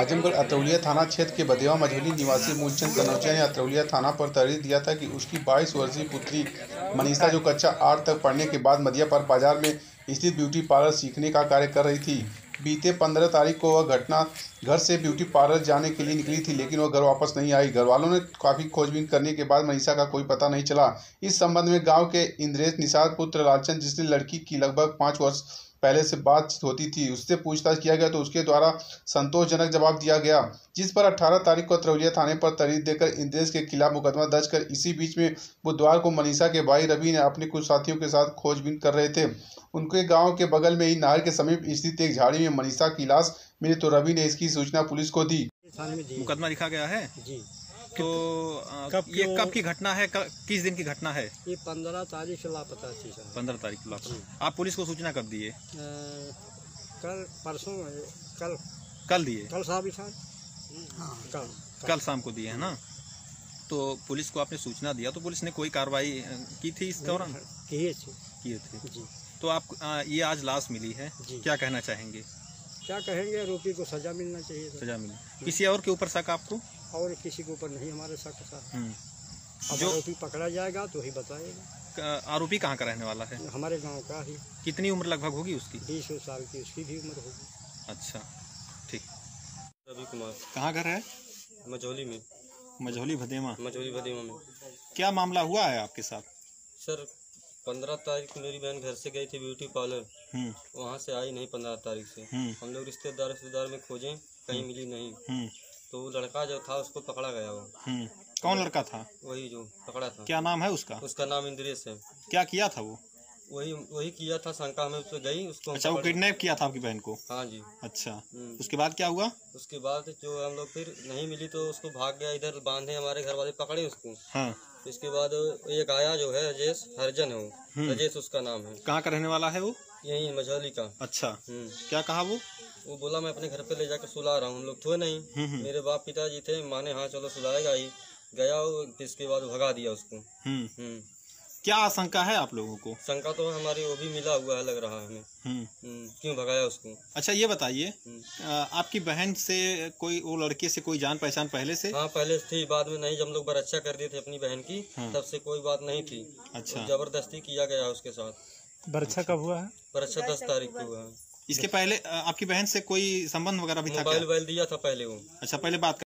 आजमगढ़ अतरौलिया थाना क्षेत्र के बदेवा मझौली निवासी मूलचंद कनौजिया ने अतरौलिया थाना पर तहरीर दिया था कि उसकी 22 वर्षीय पुत्री मनीषा, जो कक्षा 8 तक पढ़ने के बाद मदिया पर बाजार में स्थित ब्यूटी पार्लर सीखने का कार्य कर रही थी। बीते 15 तारीख को वह घटना घर से ब्यूटी पार्लर जाने के लिए निकली थी, लेकिन वह घर वापस नहीं आई। घर वालों ने काफ़ी खोजबीन करने के बाद मनीषा का कोई पता नहीं चला। इस संबंध में गांव के इंद्रेश निषाद पुत्र लालचंद, जिसने लड़की की लगभग 5 वर्ष पहले से बात होती थी, उससे पूछताछ किया गया तो उसके द्वारा संतोषजनक जवाब दिया गया, जिस पर 18 तारीख को अतरौलिया थाने पर तहरीर देकर इंद्रेश के खिलाफ मुकदमा दर्ज कर इसी बीच में बुधवार को मनीषा के भाई रवि ने अपने कुछ साथियों के साथ खोजबीन कर रहे थे। उनके गांव के बगल में ही नहर के समीप स्थित एक झाड़ी में मनीषा की लाश मिली तो रवि ने इसकी सूचना पुलिस को दी। मुकदमा लिखा गया है जी। तो ये कब की घटना है, किस दिन की घटना है? ये 15 तारीख से लापता थी सर। 15 तारीख को लापता। आप पुलिस को सूचना कब दिए? कल परसों कल दिए? कल शाम था। हाँ, कल शाम को दिए है ना। तो पुलिस को आपने सूचना दिया तो पुलिस ने कोई कार्रवाई की थी इस दौरान? किए थे जी। तो आप ये आज लाश मिली है, क्या कहना चाहेंगे? क्या कहेंगे, आरोपी को सजा मिलना चाहिए। सजा मिली। किसी और के ऊपर शक आपको? और किसी के ऊपर नहीं हमारे शक था। जो आरोपी पकड़ा जाएगा तो ही बताएगा। आरोपी कहाँ का रहने वाला है? हमारे गांव का ही। कितनी उम्र लगभग होगी उसकी? 20 साल की उसकी भी उम्र होगी। अच्छा, ठीक। रवि कुमार। कहाँ घर है? मझौली में। मझौली भदेवा में। क्या मामला हुआ है आपके साथ? सर 15 तारीख को मेरी बहन घर से गई थी ब्यूटी पार्लर, वहाँ से आई नहीं 15 तारीख से। हम लोग रिश्तेदार में खोजें, कहीं मिली नहीं। तो वो लड़का जो था उसको पकड़ा गया। वो कौन लड़का था? वही जो पकड़ा था। क्या नाम है उसका? उसका नाम इंद्रेश है। क्या किया था वो? वही किया था, शंका में उसको गई उसको। अच्छा, वो किडनैप किया था आपकी बहन को? हाँ जी। अच्छा, उसके बाद क्या हुआ? उसके बाद जो हम लोग फिर नहीं मिली तो उसको भाग गया, इधर बांधे, हमारे घर वाले पकड़े उसको। हाँ। इसके बाद एक आया जो है राजेश हरजन है, वो राजेश उसका नाम है। कहाँ का रहने वाला है वो? यही मझौली का। अच्छा, क्या कहा वो बोला मैं अपने घर पे ले जाकर सुला रहा हूँ। हम लोग थे नहीं, मेरे बाप पिताजी थे, माने हाँ चलो सुलाएगा ही। गया वो, इसके बाद भगा दिया उसको। क्या आशंका है आप लोगों को? शंका तो हमारी वो भी मिला हुआ है, लग रहा है हमें। क्यों भगाया उसको? अच्छा, ये बताइए, आपकी बहन से कोई, वो लड़के से कोई जान पहचान पहले से? हाँ, पहले थी, बाद में नहीं। जब हम लोग बरच्छा कर दिए थे अपनी बहन की, तब से कोई बात नहीं थी। अच्छा, जबरदस्ती किया गया उसके साथ। बरच्छा कब हुआ है? बरच्छा 10 तारीख को हुआ है। इसके पहले आपकी बहन से कोई संबंध वगैरह भी था? मोबाइल दिया था पहले वो। अच्छा, पहले बात